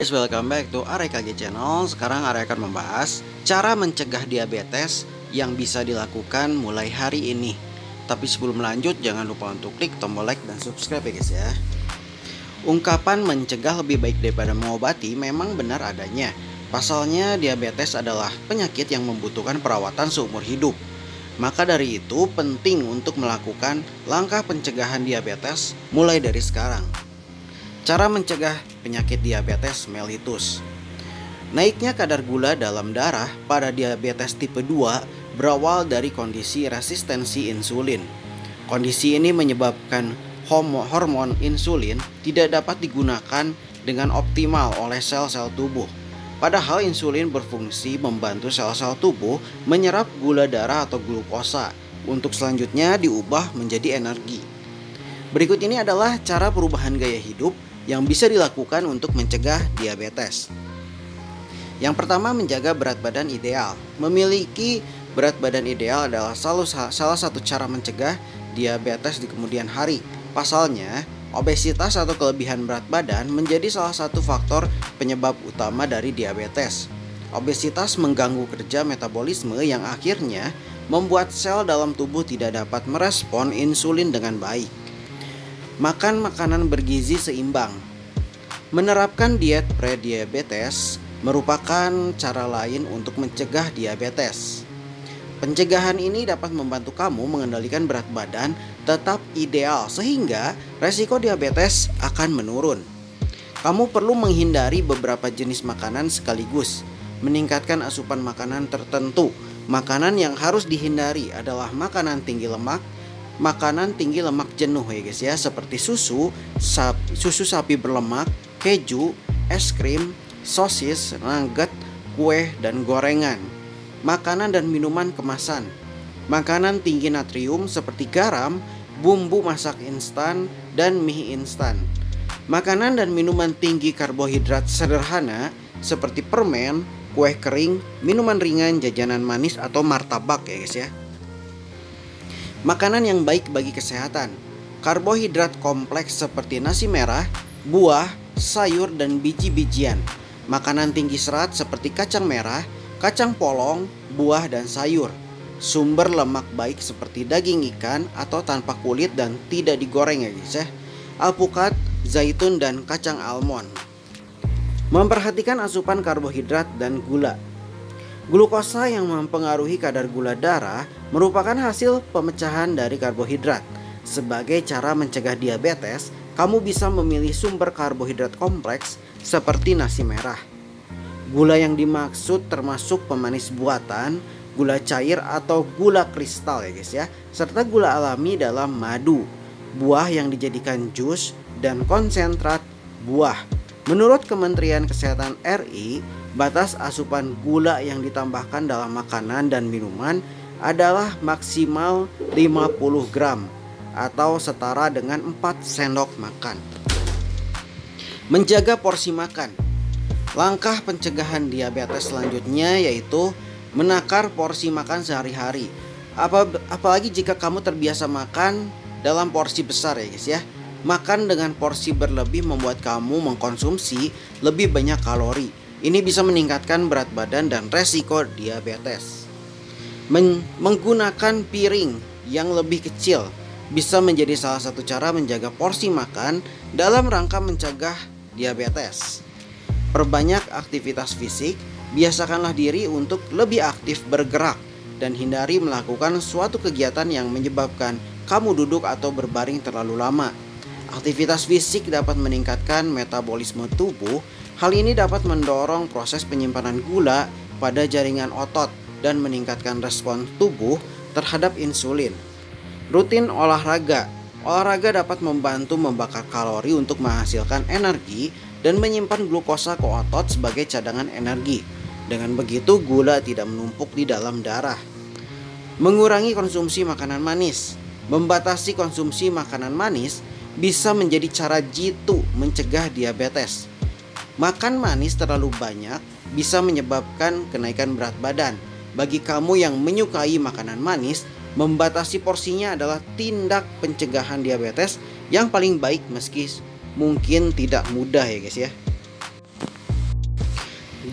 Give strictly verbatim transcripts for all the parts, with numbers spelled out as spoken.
Guys, welcome back to Arya K G Channel. Sekarang Arya akan membahas cara mencegah diabetes yang bisa dilakukan mulai hari ini. Tapi sebelum lanjut, jangan lupa untuk klik tombol like dan subscribe ya guys ya. Ungkapan mencegah lebih baik daripada mengobati memang benar adanya. Pasalnya diabetes adalah penyakit yang membutuhkan perawatan seumur hidup. Maka dari itu penting untuk melakukan langkah pencegahan diabetes mulai dari sekarang. Cara mencegah penyakit diabetes mellitus. Naiknya kadar gula dalam darah pada diabetes tipe dua berawal dari kondisi resistensi insulin. Kondisi ini menyebabkan hormon insulin tidak dapat digunakan dengan optimal oleh sel-sel tubuh. Padahal insulin berfungsi membantu sel-sel tubuh menyerap gula darah atau glukosa untuk selanjutnya diubah menjadi energi. Berikut ini adalah cara perubahan gaya hidup yang bisa dilakukan untuk mencegah diabetes. Yang pertama, menjaga berat badan ideal. Memiliki berat badan ideal adalah salah, salah satu cara mencegah diabetes di kemudian hari. Pasalnya, obesitas atau kelebihan berat badan menjadi salah satu faktor penyebab utama dari diabetes. Obesitas mengganggu kerja metabolisme yang akhirnya membuat sel dalam tubuh tidak dapat merespon insulin dengan baik. Makan makanan bergizi seimbang. Menerapkan diet pre-diabetes merupakan cara lain untuk mencegah diabetes. Pencegahan ini dapat membantu kamu mengendalikan berat badan tetap ideal sehingga resiko diabetes akan menurun. Kamu perlu menghindari beberapa jenis makanan sekaligus, meningkatkan asupan makanan tertentu. Makanan yang harus dihindari adalah makanan tinggi lemak, makanan tinggi lemak jenuh ya guys ya, seperti susu, sap, susu sapi berlemak, keju, es krim, sosis, nugget, kue, dan gorengan. Makanan dan minuman kemasan. Makanan tinggi natrium seperti garam, bumbu masak instan, dan mie instan. Makanan dan minuman tinggi karbohidrat sederhana seperti permen, kue kering, minuman ringan, jajanan manis, atau martabak ya guys ya. Makanan yang baik bagi kesehatan. Karbohidrat kompleks seperti nasi merah, buah, sayur, dan biji-bijian. Makanan tinggi serat seperti kacang merah, kacang polong, buah, dan sayur. Sumber lemak baik seperti daging ikan atau tanpa kulit dan tidak digoreng ya guys ya. Alpukat, zaitun, dan kacang almond. Memperhatikan asupan karbohidrat dan gula. Glukosa yang mempengaruhi kadar gula darah merupakan hasil pemecahan dari karbohidrat. Sebagai cara mencegah diabetes, kamu bisa memilih sumber karbohidrat kompleks seperti nasi merah. Gula yang dimaksud termasuk pemanis buatan, gula cair atau gula kristal ya guys ya, serta gula alami dalam madu, buah yang dijadikan jus, dan konsentrat buah. Menurut Kementerian Kesehatan R I, batas asupan gula yang ditambahkan dalam makanan dan minuman adalah maksimal lima puluh gram atau setara dengan empat sendok makan. Menjaga porsi makan. Langkah pencegahan diabetes selanjutnya yaitu menakar porsi makan sehari-hari. Apa, apalagi jika kamu terbiasa makan dalam porsi besar ya guys ya. Makan dengan porsi berlebih membuat kamu mengkonsumsi lebih banyak kalori. Ini bisa meningkatkan berat badan dan resiko diabetes. Men- menggunakan piring yang lebih kecil bisa menjadi salah satu cara menjaga porsi makan dalam rangka mencegah diabetes. Perbanyak aktivitas fisik, biasakanlah diri untuk lebih aktif bergerak dan hindari melakukan suatu kegiatan yang menyebabkan kamu duduk atau berbaring terlalu lama. Aktivitas fisik dapat meningkatkan metabolisme tubuh. Hal ini dapat mendorong proses penyimpanan gula pada jaringan otot dan meningkatkan respons tubuh terhadap insulin. Rutin olahraga. Olahraga dapat membantu membakar kalori untuk menghasilkan energi dan menyimpan glukosa ke otot sebagai cadangan energi. Dengan begitu gula tidak menumpuk di dalam darah. Mengurangi konsumsi makanan manis. Membatasi konsumsi makanan manis bisa menjadi cara jitu mencegah diabetes. Makan manis terlalu banyak bisa menyebabkan kenaikan berat badan. Bagi kamu yang menyukai makanan manis, membatasi porsinya adalah tindak pencegahan diabetes yang paling baik meski mungkin tidak mudah ya guys ya.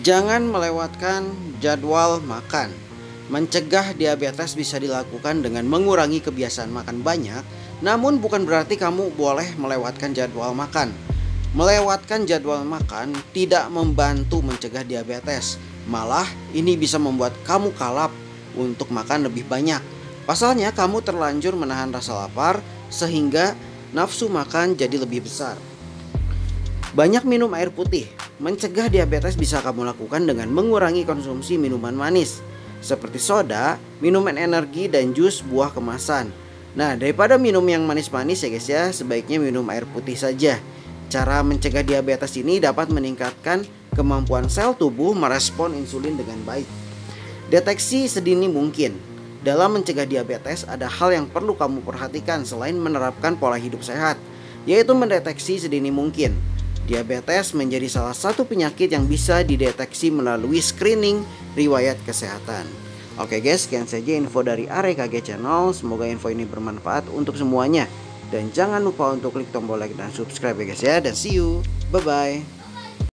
Jangan melewatkan jadwal makan. Mencegah diabetes bisa dilakukan dengan mengurangi kebiasaan makan banyak, namun bukan berarti kamu boleh melewatkan jadwal makan. Melewatkan jadwal makan tidak membantu mencegah diabetes. Malah ini bisa membuat kamu kalap untuk makan lebih banyak. Pasalnya kamu terlanjur menahan rasa lapar sehingga nafsu makan jadi lebih besar. Banyak minum air putih. Mencegah diabetes bisa kamu lakukan dengan mengurangi konsumsi minuman manis seperti soda, minuman energi, dan jus buah kemasan. Nah, daripada minum yang manis-manis ya guys ya, sebaiknya minum air putih saja. Cara mencegah diabetes ini dapat meningkatkan kemampuan sel tubuh merespon insulin dengan baik. Deteksi sedini mungkin. Dalam mencegah diabetes ada hal yang perlu kamu perhatikan selain menerapkan pola hidup sehat, yaitu mendeteksi sedini mungkin. Diabetes menjadi salah satu penyakit yang bisa dideteksi melalui screening riwayat kesehatan. Oke guys, sekian saja info dari A R E K G Channel. Semoga info ini bermanfaat untuk semuanya. Dan jangan lupa untuk klik tombol like dan subscribe ya guys ya. Dan see you, bye bye.